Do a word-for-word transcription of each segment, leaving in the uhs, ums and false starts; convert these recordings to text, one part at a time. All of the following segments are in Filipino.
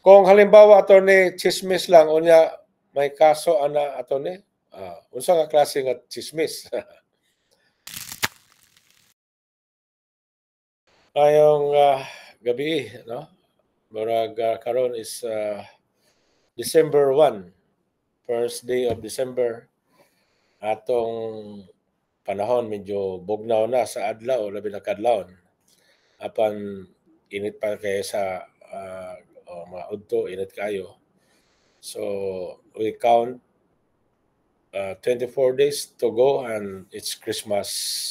Kung halimbawa attorney chismis lang unya may kaso ana attorney, ah, unsa nga klase nga chismis? Ngayong uh, gabi, no? Murag uh, karon is uh, December first, first day of December. Atong panahon medyo bugnaw na sa adlaw, labi na kadlawon. Apan init pa kay sa uh, oh, mga udto, init kayo. So we count uh, twenty-four days to go and it's Christmas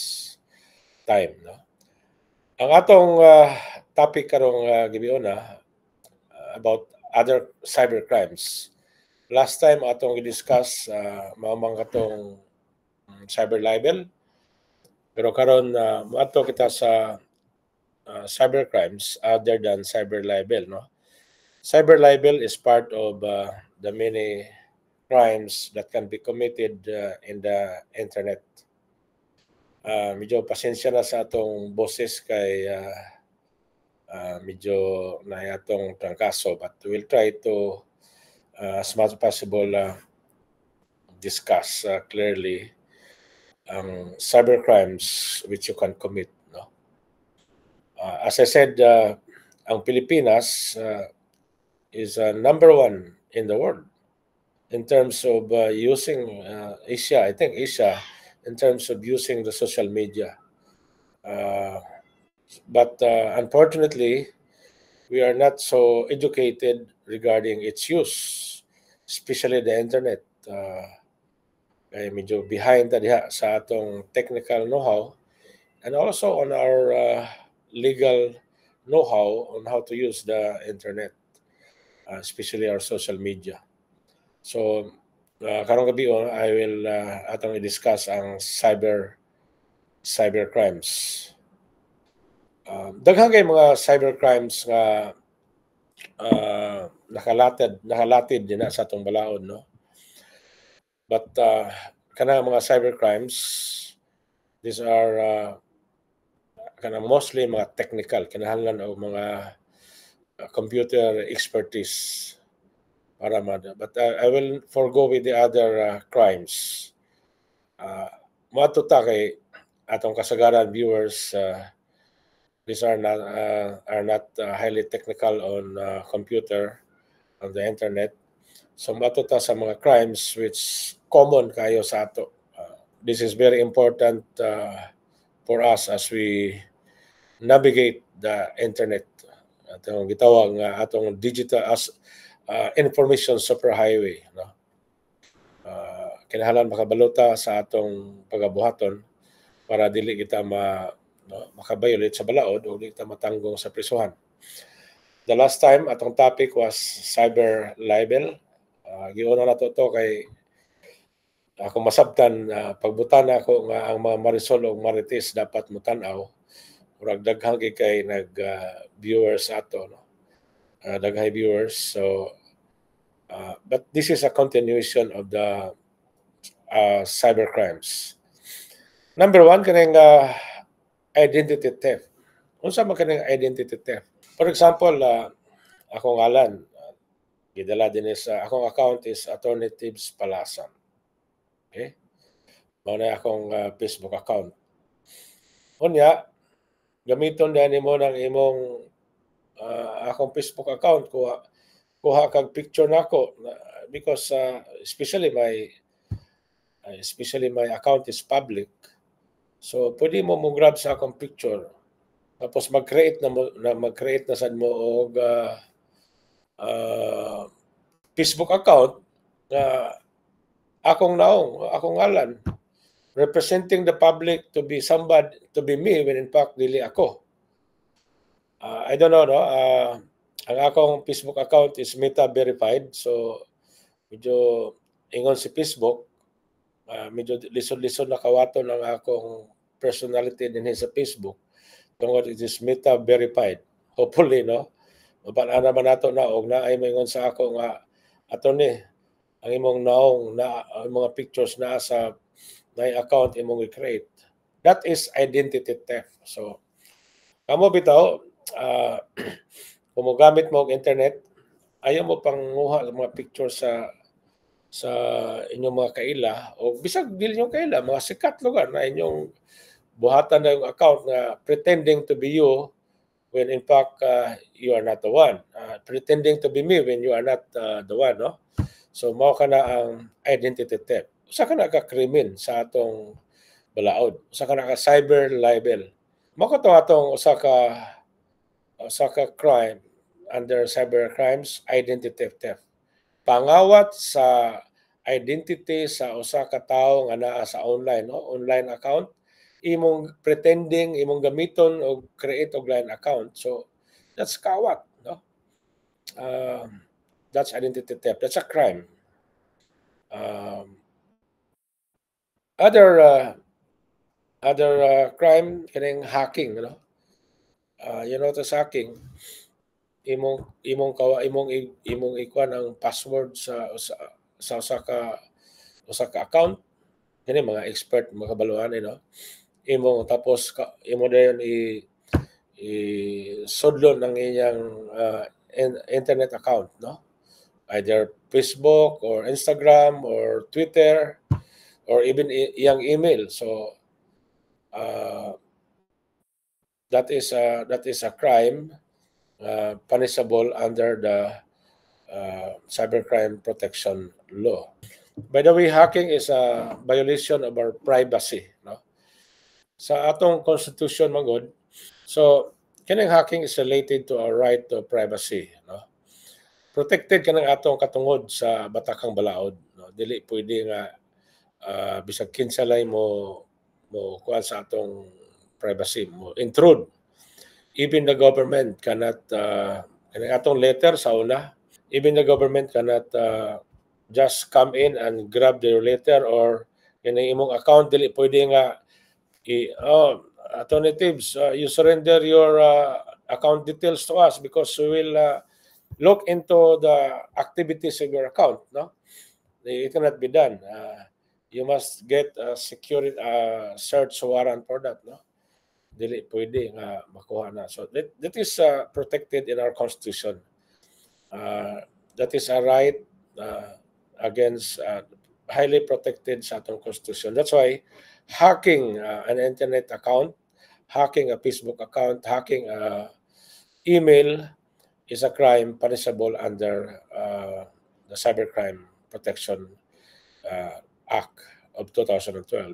time, no? Ang atong uh, topic karong uh, gibiuna uh, about other cyber crimes. Last time atong i-discuss uh, maamang katong um, cyber libel. Pero karon uh, moadto kita sa uh, cyber crimes other than cyber libel, no? Cyber libel is part of uh, the many crimes that can be committed uh, in the internet. Uh, medyo pasensya na sa atong boses kay uh, uh, medyo na atong trangkaso, but we'll try to uh, as much as possible uh, discuss uh, clearly ang um, cyber crimes which you can commit, no? Uh, as I said, uh, ang Pilipinas uh, is uh, number one in the world in terms of uh, using uh, Asia, I think Asia, in terms of using the social media. Uh, but uh, unfortunately, we are not so educated regarding its use, especially the internet. Uh, kaya medyo behind na diha sa atong technical know-how and also on our uh, legal know-how on how to use the internet, uh, especially our social media. So, uh, karong gabi oh, I will uh, atong i-discuss ang cyber cyber crimes. Uh, daghang kay mga cyber crimes nga uh, nakalatid nakalatid din na sa atong balaod, no? But uh, kanang mga cyber crimes, these are uh, kanang mostly mga technical, kinahanglan og mga uh, computer expertise para mada. But uh, I will forego with the other uh, crimes. Uh, Matuta kay atong kasagaran viewers, uh, these are not uh, are not uh, highly technical on uh, computer, on the internet. So matuta sa mga crimes which common kayo sa ato. Uh, this is very important uh, for us as we navigate the internet. Atong gitawag nga atong digital as uh, information superhighway, no? Uh, kinahanglan makabalota sa atong pagabuhaton para dili kita ma no, makabayolate sa balaod o dili kita matanggong sa prisuhan. The last time atong topic was cyber libel. Uh, giuna na to, to kay ako masabtan uh, pagbutan ako nga ang mga Marisol o Marites dapat mutan-aw murag daghang kay nag uh, viewers ato, no? Uh, daghang viewers. So uh, but this is a continuation of the uh, cyber crimes. Number one, kanang uh, identity theft. Unsa man kanang identity theft? For example, uh, akong ngalan, uh, gidala din sa akong account is Attorney Tibbs Palasan. Okay? Mao na akong uh, Facebook account. Unya, gamiton din nimo ng imong uh, akong Facebook account kuha kuha kag picture nako uh, because uh, especially my uh, especially my account is public. So pwede mo mo grab sa akong picture. Tapos mag-create na mo, na mag-create na sad mo og uh, uh, Facebook account na akong naong, akong ngalan, representing the public to be somebody, to be me when in fact dili ako. Uh, I don't know, no? Uh, ang akong Facebook account is Meta verified, so medyo ingon si Facebook, uh, medyo lisod-lisod na kawaton ang akong personality din sa Facebook. Tungod it is Meta verified. Hopefully, no? Mabana naman nato na og na ay maingon sa ako nga ato ni ang imong naong na ang mga pictures na sa na account imong i-create. That is identity theft. So kamo bitaw uh, kung mo gamit mo og internet, ayaw mo panguha ng mga picture sa sa inyong mga kaila o bisag dili nyo kaila, mga sikat lugar na inyong buhatan na yung account na pretending to be you when in fact uh, you are not the one. Uh, pretending to be me when you are not uh, the one, no? So mao ka na ang identity theft. Usa ka na ka krimen sa atong balaod. Usa ka na ka cyber libel. Mao ka to atong usa ka usa ka crime under cyber crimes, identity theft. Pangawat sa identity sa usa ka tawo nga naa sa online, no? Online account, imong pretending, imong gamiton og create og line account. So that's kawat, no? Um, that's identity theft. That's a crime. Um, other uh, other uh, crime kining hacking, no? Uh, you know, to hacking, imong imong kawa imong imong ikuan ang password sa sa sa usa ka usa ka account kini mga expert makabaluan eh, no? Imo tapos ka, imo dayon i i sudlon ang iyang uh, in, internet account, no? Either Facebook or Instagram or Twitter or even i- iyang email. So uh, that is a that is a crime uh, punishable under the uh, cybercrime protection law. By the way, hacking is a violation of our privacy, no? Sa atong constitution magod. So kining hacking is related to our right to privacy, no? Protected kanang atong katungod sa batakang balaod, no? Dili pwede nga uh, bisag kinsalay mo mo kuan sa atong privacy mo intrude. Even the government cannot uh, kanang atong letter sa una, even the government cannot uh, just come in and grab their letter or kanang imong account dili pwede nga i oh, alternatives uh, you surrender your uh, account details to us because we will uh, look into the activities of your account, no? It cannot be done. Uh, you must get a security uh, search warrant for that, no? Dili pwede nga makuha na. So that, that is uh, protected in our constitution. Uh, that is a right uh, against uh, highly protected sa atong constitution. That's why hacking uh, an internet account, hacking a Facebook account, hacking a email is a crime punishable under uh, the Cybercrime Protection uh, Act of two thousand twelve.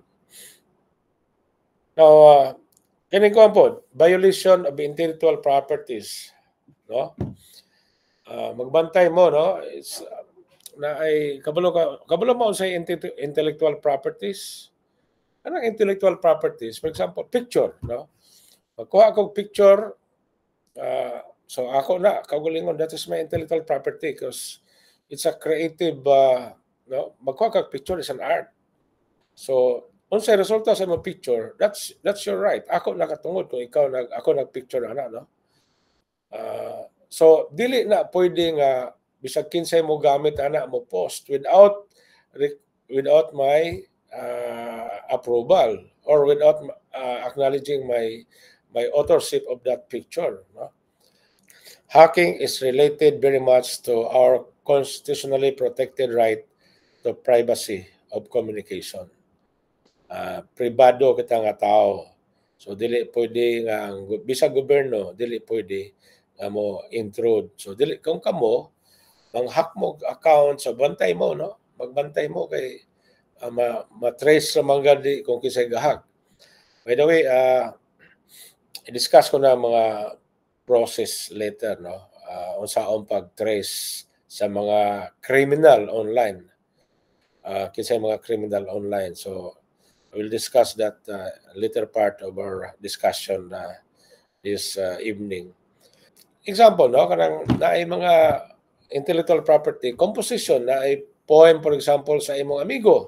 Now, uh, kining ko po, violation of intellectual properties, no? Uh, magbantay mo, no? It's, uh, na ay kabalo ka kabalo mo sa intellectual properties. Anong intellectual properties? For example, picture, no? Magkuha akong picture, uh, so ako na kaugalingon, that is my intellectual property because it's a creative uh, no? Magkuha kag picture is an art. So unsay resulta sa imong picture, that's that's your right. Ako nakatungod kung ikaw nag ako nagpicture ana, no? Uh, so dili na pwede nga bisag kinsay mo gamit ana mo post without without my uh, approval or without uh, acknowledging my my authorship of that picture, no? Hacking is related very much to our constitutionally protected right to privacy of communication. Uh, pribado kita nga tao. So dili pwede nga ang bisag gobyerno dili pwede nga mo intrude. So dili kung kamo mang-hack mo account sa bantay mo, no? Magbantay mo kay uh, ma ma-trace sa mga di kung kinsay gahack. By the way, uh, i-discuss ko na mga process later, no? Uh, unsaon pag-trace sa mga criminal online. Uh, kinsay mga criminal online. So we'll discuss that uh, later part of our discussion uh, this uh, evening. Example, no? Kanang naay mga intellectual property, composition, naay poem, for example, sa imong amigo.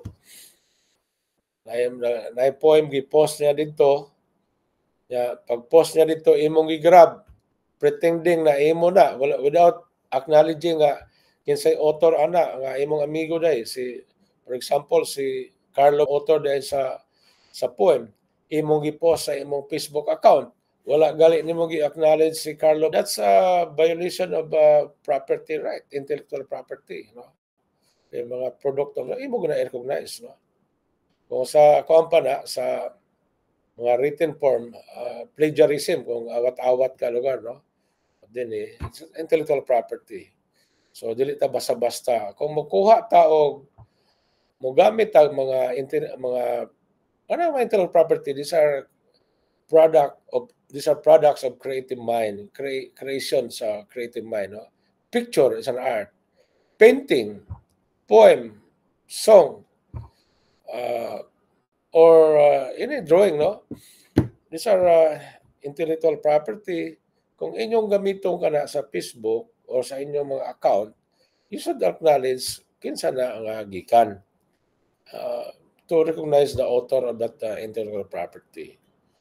Naay, naay poem, gi-post niya dito. Ya, pag-post niya dito, imong gi-grab, pretending na imo na, without acknowledging nga kinsay author ana, nga imong amigo day, si, for example, si Carlo author dahil sa sa poem, imong gi-post sa imong Facebook account. wala gali nimo gi-acknowledge si Carlo, that's a violation of uh, property right, intellectual property, no? Yung mga produkto na imo gina recognize, no? Kung sa kumpanya sa mga written form, uh, plagiarism kung awat-awat ka lugar, no? Then eh, it's intellectual property. So dili ta basta-basta. Kung mokuha ta og mogamit ang mga mga ano mga intellectual property, these are product of these are products of creative mind, cre- creation sa creative mind, no? Picture is an art, painting, poem, song, uh, or uh, any drawing, no? These are uh, intellectual property. Kung inyong gamiton ka na sa Facebook or sa inyong mga account, you should acknowledge kinsa na ang uh, gikan uh, to recognize the author of that uh, intellectual property.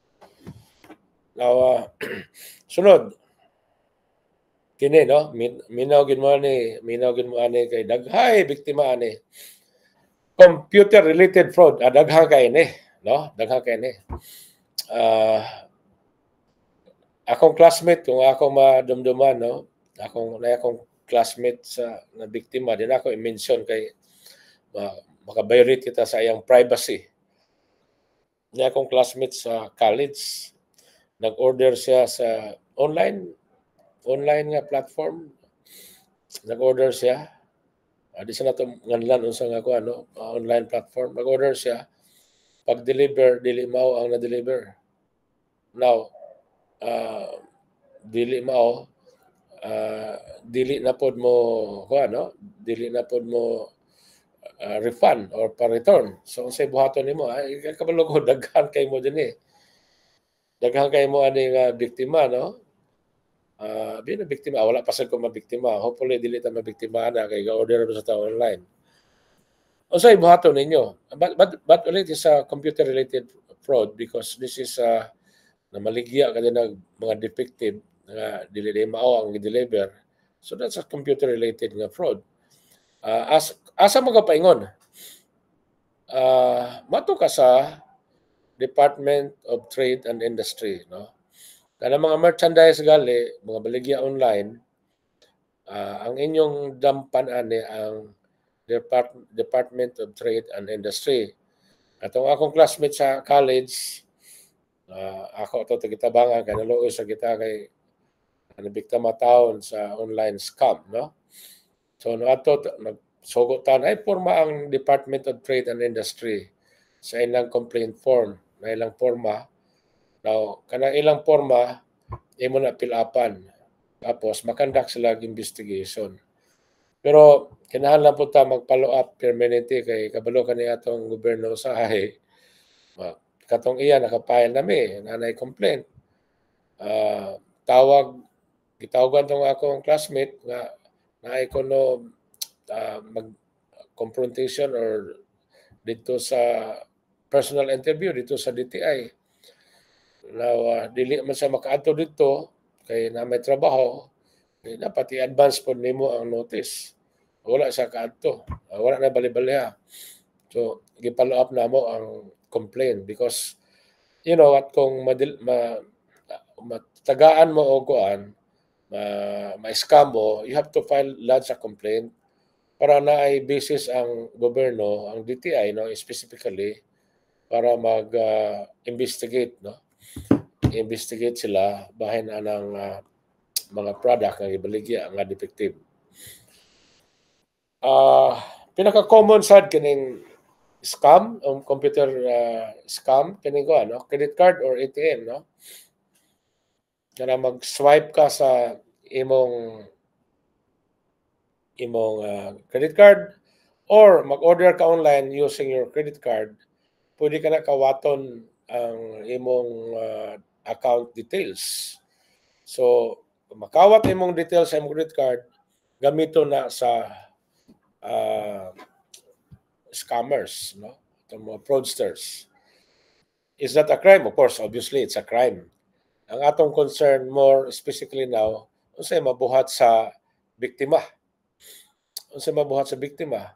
Now, uh, sunod, kini no, Min, minaw gid mo ani, minaw gid mo ani kay daghay biktima ani. Computer related fraud, ah, daghan kay ni, no? Daghan kay ni. Uh, akong classmate kung ako madumduman, no? Akong na akong classmate sa na biktima din ako i-mention kay uh, makabayrit kita sa iyang privacy. Niya akong classmate sa college, nag-order siya sa online online nga platform. Nag-order siya. Uh, di siya na ito nganlan unsa nga ko ano, uh, online platform. Nag-order siya. Pag-deliver, dili mao ang na-deliver. Now, uh, dili mao, uh, dili na pod mo ko ano, dili na pod mo uh, refund or pa-return. So unsay buhaton nimo? Ay kabalo ko daghan kay mo dinhi. Daghan kay mo ani nga biktima, no? Uh, di na biktima, wala pa sad ko mabiktima. Hopefully dili ta mabiktima na kay ga-order sa ta online. Unsay buhaton ninyo? But, but, but ulit is a computer related fraud because this is uh, na maligya ka din ng mga defective nga dili di mao ang i-deliver. So that's a computer related nga fraud. Uh, as asa mo ka paingon? Uh, mato ka sa Department of Trade and Industry, no? Kana mga merchandise gali, mga baligya online, uh, ang inyong dampan ani ang Depart Department of Trade and Industry. Atong akong classmate sa college, uh, ako to tagitabangan kay naluoy sa kita kay nabiktima taon sa online scam, no? So no ato nagsugotan ay porma ang Department of Trade and Industry sa ilang complaint form, na ilang forma. Now, kana ilang forma imo na pilapan. Tapos makandak sila investigation. Pero kinahanglan po ta mag-follow up permanente kay kabalo kani atong gobyerno usahay. Uh, katong iya nakapile nami, nanay complaint. Uh, tawag gitawagan tong akong classmate nga naay ko no uh, mag confrontation or dito sa personal interview dito sa D T I. Now, uh, dili man sa makaadto dito kay na may trabaho, eh, dapat i-advance po nimo ang notice. Wala sa kaadto. Uh, wala na bali-baliha. So, gi-follow up namo ang complaint because you know at kung madil, ma, matagaan mo o kuan, ma, ma-scam mo, you have to file lodge a complaint para na ay basis ang gobyerno, ang D T I, no, specifically, para mag-investigate, uh, no? Investigate sila bahin anang uh, mga product nga ibaligya nga defective. Uh, pinaka-common sad kining scam, ang um, computer uh, scam, kining ko, ano, credit card or A T M, no? Kana mag-swipe ka sa imong imong uh, credit card or mag-order ka online using your credit card, pwede ka na kawaton ang imong uh, account details. So, makawat imong details sa imong credit card, gamito na sa uh, scammers, no? Itong mga fraudsters. Is that a crime? Of course, obviously, it's a crime. Ang atong concern more specifically now, unsay mabuhat sa biktima. Unsay mabuhat sa biktima.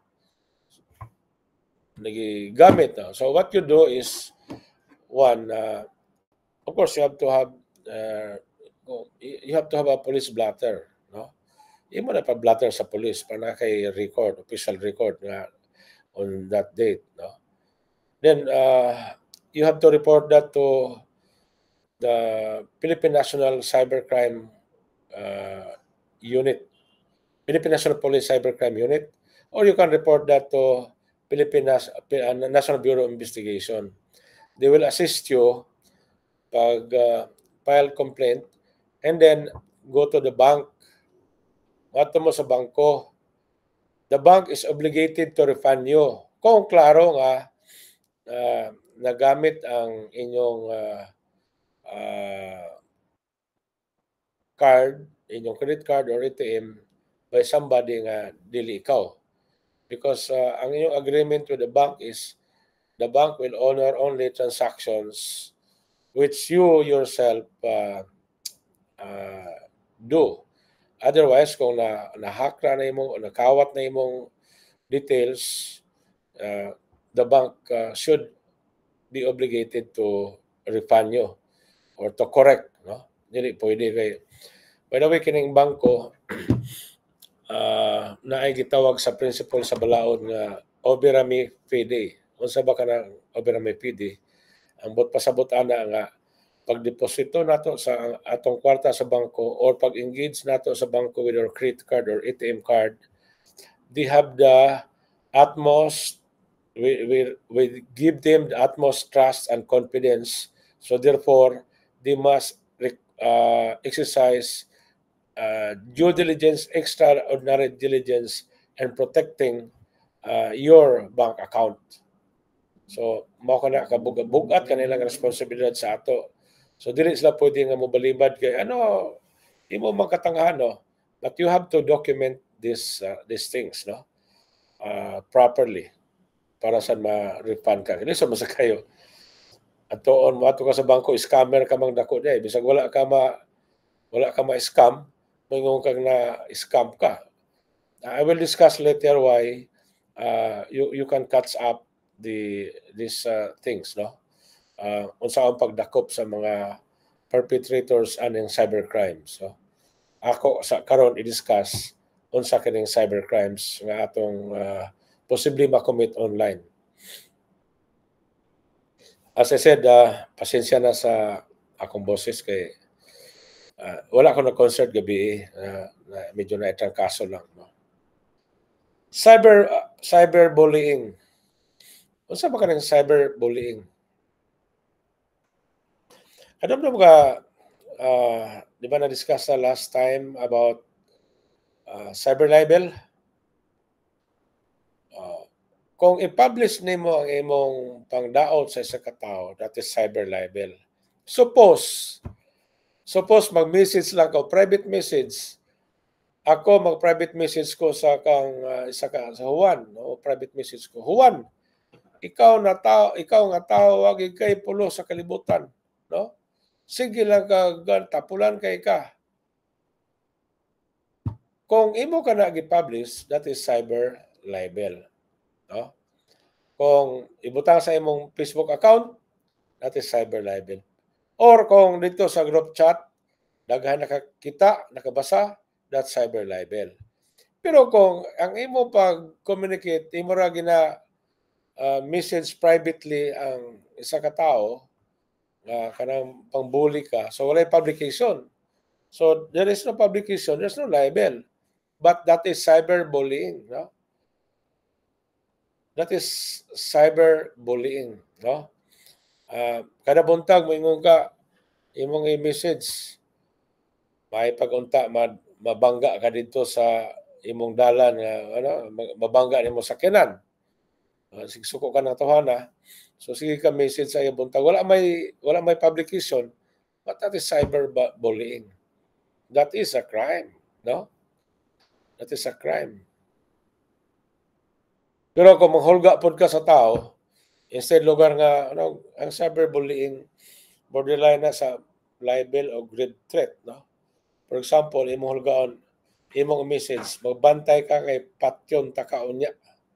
Nagigamit na. So what you do is, one, uh, of course, you have to have uh, you have to have a police blotter, no? Imo na pa blatter sa police para na kay record, official record nga on that date, no? Then uh, you have to report that to the Philippine National Cybercrime uh, Unit, Philippine National Police Cybercrime Unit, or you can report that to Philippine Nas- uh, National Bureau of Investigation. They will assist you pag uh, file complaint and then go to the bank. Mato mo sa bangko. The bank is obligated to refund you. Kung klaro nga uh, nagamit ang inyong uh, uh, card, inyong credit card or A T M by somebody nga dili ikaw. Because uh, ang inyong agreement with the bank is the bank will honor only transactions which you yourself uh, uh, do. Otherwise, kung na, na-hack na imong o nakawat na imong details, uh, the bank uh, should be obligated to refund you or to correct, no? Dili pwede kay. By the way, kining bangko uh, na ay gitawag sa principle sa balaod nga overami fide. Unsa ba kanang overami fide? Ang bot pasabot ana nga pagdeposito nato sa atong kwarta sa bangko or pag-engage nato sa bangko with our credit card or A T M card, they have the utmost, we, we, we give them the utmost trust and confidence. So therefore, they must uh, exercise uh, due diligence, extraordinary diligence, and protecting uh, your bank account. So, mao kana kabugat kanilang responsibilidad sa ato. So dili sila pwede nga mobalibad kay ano imo magkatangahan, no? But you have to document this uh, these things, no? Uh, properly para sa ma-refund ka. Kini sa masa kayo. Atoon mo ato ka sa bangko, scammer ka mang dako day. Bisag wala ka ma wala ka ma-scam, mingon kang na scam ka. I will discuss later why uh, you you can catch up the these uh, things, no? Uh, unsa ang pagdakop sa mga perpetrators aning cybercrime. So ako sa karon i-discuss unsa kining cybercrimes nga atong uh, possibly ma-commit online. As I said, uh, pasensya na sa akong boses kay uh, wala ko na concert gabi uh, na medyo na itang kaso lang, no? Cyber uh, cyberbullying. Unsa ba kanang cyberbullying? Alam mo ka, uh, di ba na-discuss na last time about uh, cyber libel? Uh, kung i-publish nimo ang imong pangdaot sa isa ka tawo, that is cyber libel. Suppose, suppose mag-message lang ko, private message. Ako mag-private message ko sa kang uh, isa ka sa Juan, no? Private message ko. Juan, ikaw na tao, ikaw nga tao wag kay pulo sa kalibutan, no? Sige lang ka tapulan kay ka. Kung imo ka na gi-publish, that is cyber libel, no? Kung ibutang sa imong Facebook account, that is cyber libel. Or kung dito sa group chat, daghan nakakita, nakabasa, that's cyber libel. Pero kung ang imo pag-communicate, imo ra gina uh, message privately ang isa ka tawo, uh, kanang pangbuli ka, so wala publication. So there is no publication, there's no libel. But that is cyberbullying, no? That is cyberbullying, no? Uh, kada buntag moingon ka imong i-message, may pagunta mabangga ka dito sa imong dalan nga ano, mabangga nimo sakyanan. Uh, sigsuko ka ng tawhana. So sige ka message sa iyong buntag. Wala may wala may publication, but that is cyberbullying. That is a crime, no? That is a crime. Pero kung manghulga pod ka sa tao, instead lugar nga ano, ang cyberbullying borderline na sa libel o grave threat, no? For example, imong hulgaon, imong message, magbantay ka kay patyon ta kaunya.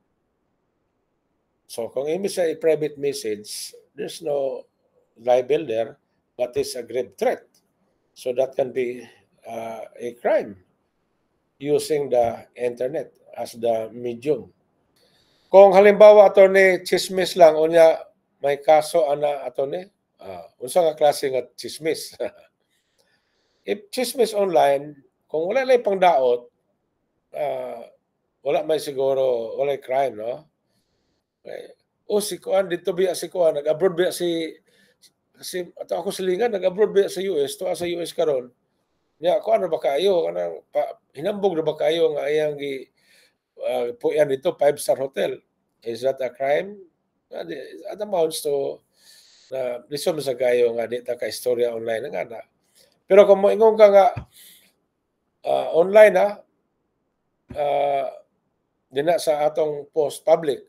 So kung imo sa private message, there's no libel there, but it's a grave threat. So that can be uh, a crime using the internet as the medium. Kung halimbawa attorney chismis lang unya may kaso ana attorney, uh, unsa nga klase nga chismis? If chismis online, kung wala lay pangdaot, uh, wala may siguro, wala crime, no? Okay. O si Kuan dito biya si Kuan nag-abroad biya si kasi ato ako silingan nag-abroad biya sa U S, to sa U S karon. Nya kuan ra ba kayo kanang hinambog ra ba kayo nga iyang gi uh, puyan dito five star hotel. Is that a crime? At amounts to na lison sa kayo nga di ta ka istorya online nga na. Pero kung moingon ka nga uh, online ha, uh, dina sa atong post public,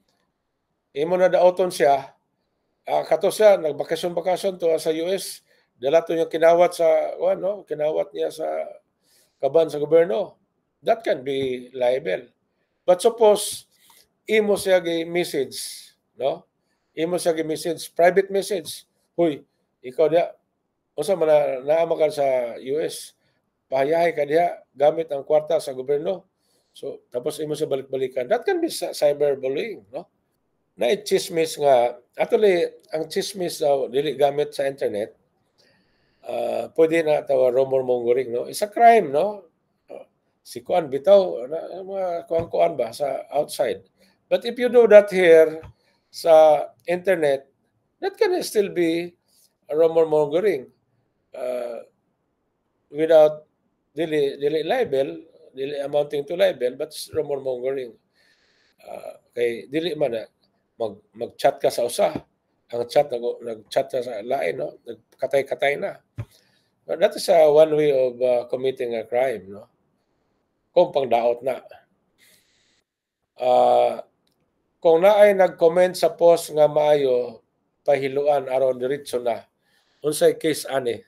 imo na daoton siya, uh, kato siya, nagbakasyon-bakasyon to sa U S, dala to yung kinawat sa, ano, kinawat niya sa kaban sa gobyerno. That can be liable. But suppose, imo siya gi-message, no? Imo siya gi-message, private message. Huy, ikaw diya, unsa man na naama ka sa U S, pahayahay ka diha gamit ang kwarta sa gobyerno. So, tapos imo siya balik-balikan. That can be cyberbullying, no? Na chismis nga, actually, ang chismis daw, dili gamit sa internet, uh, pwede na tawa rumor mongering, no? It's a crime, no? Si Kuan bitaw, na, mga kuan-kuan ba sa outside. But if you do that here sa internet, that can still be a rumor mongering. Uh, without dili dili libel, dili amounting to libel, but rumor mongering. Uh, kay dili man na mag mag-chat ka sa usa, ang chat nag nag-chat sa lain, no, nagkatay-katay na. But that is uh, one way of uh, committing a crime, no, kung pangdaot na. Uh, kung naay nag-comment sa post nga maayo pahiluan aron diretso na, unsay case ani?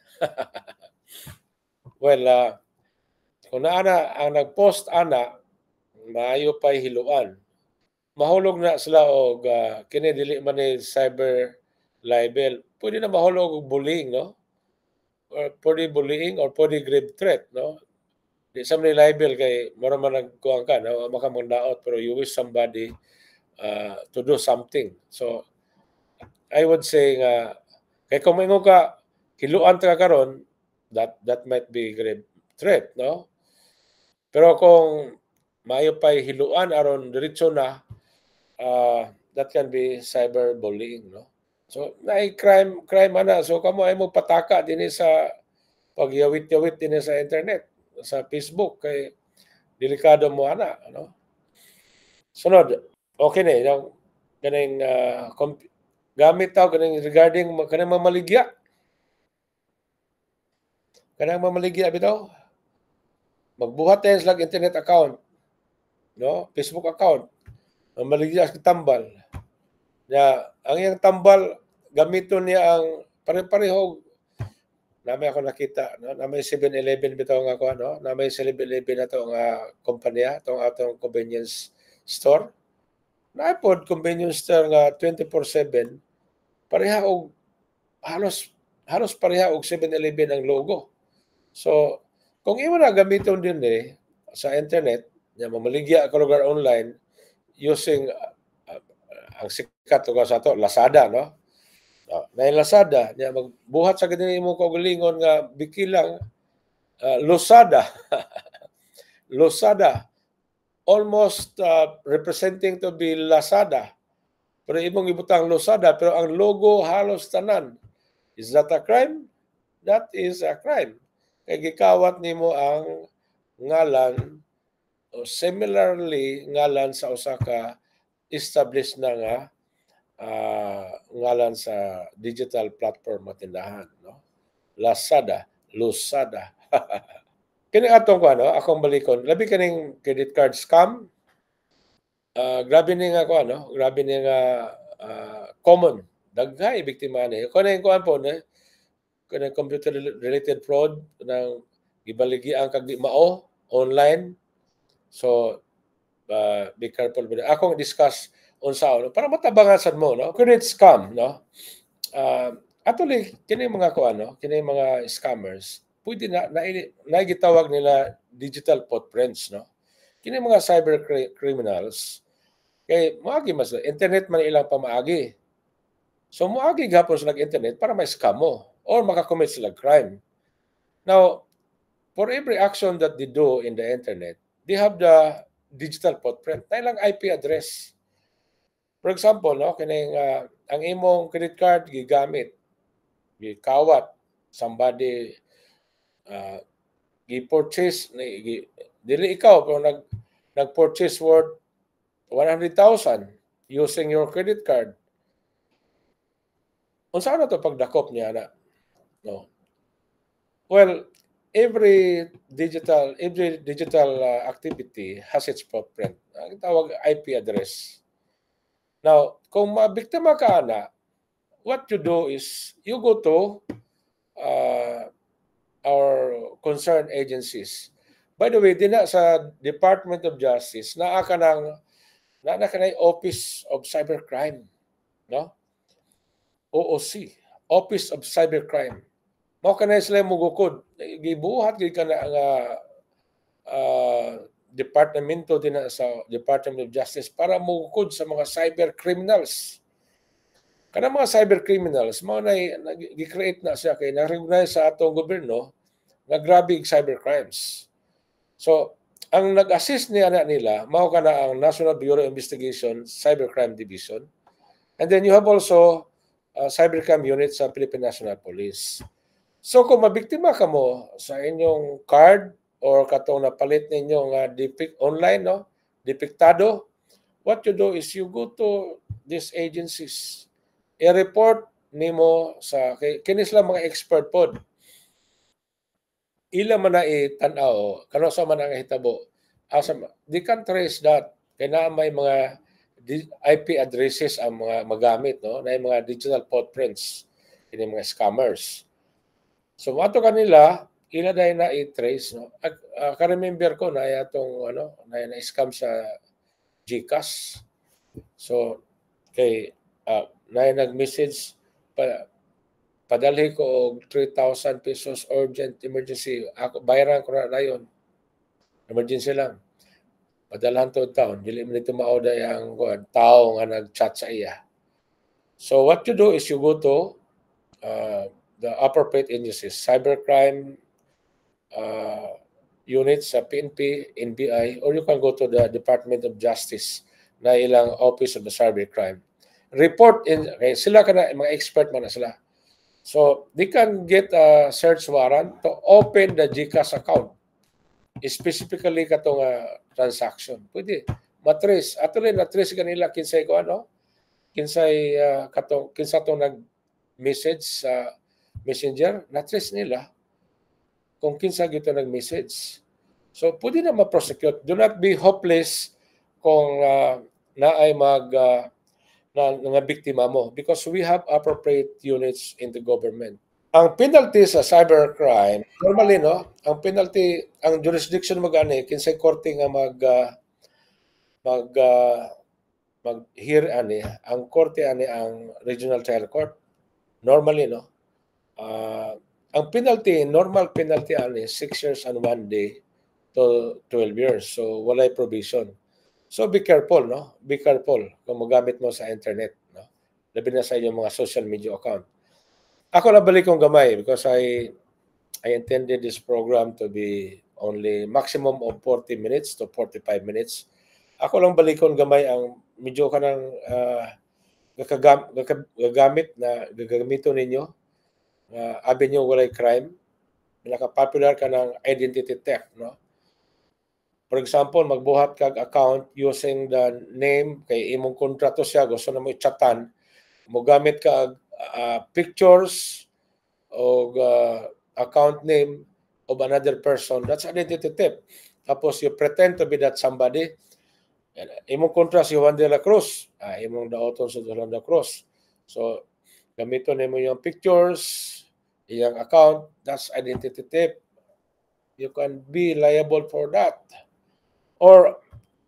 Well, uh, kung naana ang nag-post ana maayo pahiluan, mahulog na sila og uh, kini dili man ni cyber libel. Pwede na mahulog og bullying, no? Or pwede bullying or pwede grave threat, no? Di sa man libel kay mura man nagkuang ka, no? Makamandaot pero you wish somebody uh, to do something. So I would say nga kay kung maingon ka hiluan ta karon, that that might be grave threat, no? Pero kung maayo pay hiluan aron diretso na, uh, that can be cyberbullying, no? So naay crime crime ana, so kamo ay mo pataka dinhi sa pagyawit-yawit dinhi sa internet, sa Facebook kay delikado mo ana, ano? Sunod, okay na yung kaning uh, gamit taw kaning regarding kanang mamaligya. Kanang mamaligya bitaw. Magbuhat tayo sa internet account, no? Facebook account. Mamaligya sa tambal. Ya, ang iyang tambal gamiton niya ang pare-pareho. Namay ako nakita, no? Namay seven eleven bitaw nga ako, no? Namay seven eleven ato nga kompanya, atong atong convenience store. Naipod convenience store nga twenty-four seven. Pareha og halos halos pareha og seven eleven ang logo. So, kung imo na gamiton din eh sa internet, ya mamaligya ka lugar online using uh, uh, ang sikat to sa to Lazada, no? Uh, na Lazada, nya magbuhat sa ganini imo kaugalingon nga bikilang uh, Losada. Losada almost uh, representing to be Lazada. Pero imong ibutang Losada pero ang logo halos tanan. Is that a crime? That is a crime. Kay gikawat nimo ang ngalan o similarly ngalan sa usa ka established na nga uh, ngalan sa digital platform at tindahan, no? Lazada, Losada. Kini atong ko ano, akong balikon, labi kaning credit card scam. Uh, grabe ni nga ko ano, grabe ni nga uh, common. Daghay biktima ni. Kuno yung kuan po, ne? Kanang computer related fraud nang gibaligian kag di mao online. So uh, be careful with that. Akong discuss unsa no para matabangan sad mo, no? Credit scam, no? Uh, actually kini mga ko ano, kini mga scammers pwede na na, na gitawag nila digital footprints, no? Kini mga cyber criminals kay moagi mas internet man ilang pamaagi. So moagi gapon sila internet para ma-scam mo or makakommit sila crime. Now, for every action that they do in the internet, they have the digital footprint. Na ilang I P address. For example, no, kining uh, ang imong credit card gigamit, gikawat, somebody uh, gi-purchase, dili ikaw pero nag nag-purchase worth one hundred thousand using your credit card. Unsa na to pagdakop niya na? No. Well, every digital every digital uh, activity has its footprint. Ang tawag I P address. Now, kung mabiktima ka na, what you do is you go to uh, our concerned agencies. By the way, din na sa Department of Justice, naa ka ng naa ka ng Office of Cybercrime, no? O O C, Office of Cybercrime. Mao kanay sila mugukod. Gibuhat gid kana nga uh, departamento din na sa Department of Justice para mugukod sa mga cyber criminals. Kana mga cyber criminals mao na gi-create na siya kay na-recognize sa atong gobyerno nga grabe cyber crimes. So, ang nag-assist niya na nila mao kana ang National Bureau of Investigation Cybercrime Division. And then you have also uh, cybercrime unit sa Philippine National Police. So kung mabiktima ka mo sa inyong card or katong napalit ninyo nga depict online, no? Depiktado, what you do is you go to these agencies. I-report nimo sa kini sila mga expert pod. Ila man na itan-aw kano sa man ang hitabo. Asa they can trace that kay na may mga I P addresses ang mga magamit, no? Na mga digital footprints kini mga scammers. So ato kanila ila dai na i-trace, no. Uh, ka-remember ko na atong ano na na-scam sa GCash. So kay uh, na nag-message pa padalhi ko og three thousand pesos urgent emergency. Ako bayaran ko na dayon. Emergency lang. Padalhan to taon, dili man ito maoda ang tao nga nag-chat sa iya. So what you do is you go to uh, the appropriate agencies, cybercrime uh, units sa P N P, N B I, or you can go to the Department of Justice na ilang Office of the Cybercrime. Report in, okay, sila ka na, mga expert man na sila. So, they can get a search warrant to open the GCash account. Specifically katong uh, transaction. Pwede, matrace. Ato rin, na-trace kanila kinsay ko ano, kinsay uh, katong, kinsa itong nag-message sa uh, messenger, na-trace nila kung kinsa gito nag-message. So, pwede na ma-prosecute. Do not be hopeless kung uh, na ay mag uh, na nga biktima mo because we have appropriate units in the government. Ang penalty sa cybercrime, normally no, ang penalty, ang jurisdiction mo gani kinsay korte nga mag uh, mag uh, mag hear ani, ang korte ani ang Regional Trial Court. Normally no. Uh, ang penalty, normal penalty ani six years and one day to twelve years. So walay provision. So be careful, no? Be careful kung magamit mo sa internet, no? Labi na sa inyong mga social media account. Ako nabalik kong gamay because I I intended this program to be only maximum of forty minutes to forty-five minutes. Ako lang balikon gamay ang medyo kanang uh, gagam, gagamit na gagamito ninyo uh, abi nyo walay crime. Naka-popular ka ng identity theft, no? For example, magbuhat kag account using the name kay imong kontrato siya gusto na mo i-chatan, mo gamit ka uh, pictures o uh, account name of another person. That's identity theft. Tapos you pretend to be that somebody. Imong kontra si Juan de la Cruz, ah, imong daoton sa Juan de la Cruz. So gamito nimo yung pictures, iyang account, that's identity theft. You can be liable for that. Or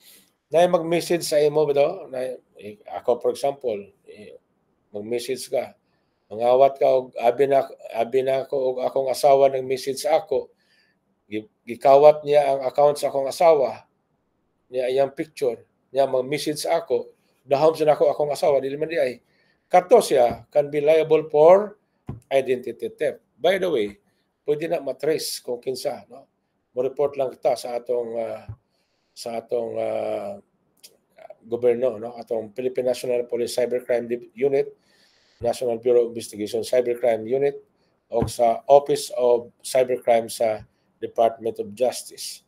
na mag-message sa imo bitaw na ako for example mag-message ka Mangawat ka og abi na abi na ako og akong asawa nag message sa ako, gi gikawat niya ang account sa akong asawa, niya iyang picture, niya mag-message sa ako, dahom sa nako akong asawa dili man di ay. Kato siya can be liable for identity theft. By the way, pwede na matrace kung kinsa, no? Mo-report lang kita sa atong ah, sa atong ah, gobyerno, no? Atong Philippine National Police Cybercrime Div- Unit, National Bureau of Investigation Cybercrime Unit, o sa Office of Cybercrime sa Department of Justice.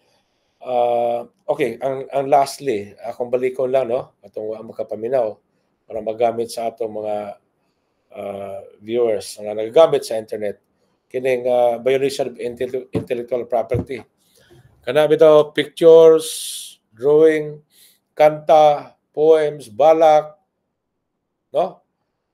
Ah, okay, ang ang lastly, akong balikon lang, no, atong wa makapaminaw para magamit sa atong mga ah, viewers nga nagagamit sa internet kining ah, violation of intellectual intellectual property. Kana bitaw pictures, drawing, kanta, poems, balak, no?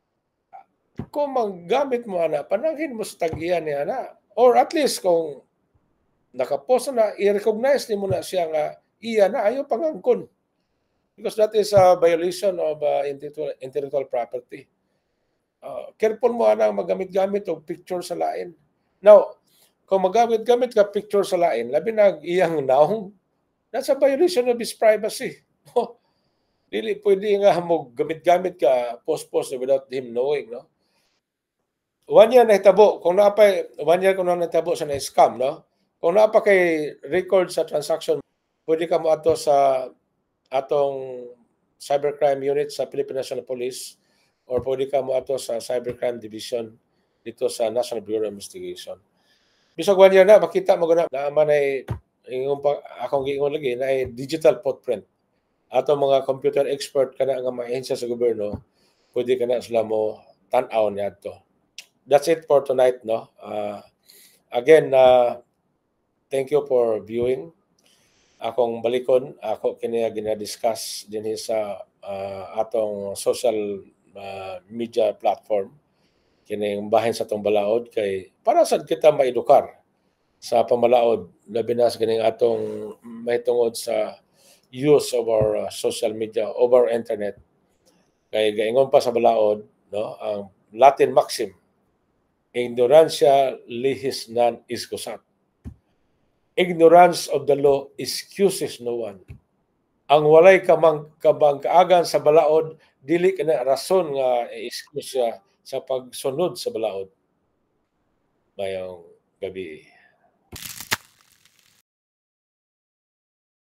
Kung maggamit mo ana, pananghin mo sa tag-iya ni ana. Or at least kung nakapost na, i-recognize ni mo na siya nga iya na ayaw pangangkon. Because that is a violation of uh, intellectual, intellectual property. Uh, careful mo ana magamit-gamit og picture sa lain. Now, kung magamit-gamit ka picture sa lain, labi na iyang naong, that's a violation of his privacy. No? Dili pwede nga mo gamit-gamit ka post-post without him knowing, no? One year nahitabo, kung naapay, one year kung na nahitabo sa na-scam, no? Kung naapa kay record sa transaction, pwede ka mo ato sa atong cybercrime unit sa Philippine National Police or pwede ka mo ato sa cybercrime division dito sa National Bureau of Investigation. Bisag one year na, makita mo na naaman ay ingon pa akong giingon lagi na ay digital footprint. Ato mga computer expert kana nga mga ahensya sa gobyerno, pwede kana sila mo tan-aw niadto. That's it for tonight, no? Uh, again, uh, thank you for viewing. Akong balikon, ako kini gina-discuss dinhi sa uh, atong social uh, media platform kining bahin sa atong balaod kay para sad kita maedukar sa pamalaod labi na sa kining atong mahitungod sa use of our uh, social media over internet. Kay gaingon pa sa balaod, no, ang Latin maxim, ignorancia lihis non excusat. Ignorance of the law excuses no one. Ang walay kamang kabangkaagan sa balaod dili kana rason nga i-excuse siya sa pagsunod sa balaod. Mayong gabi.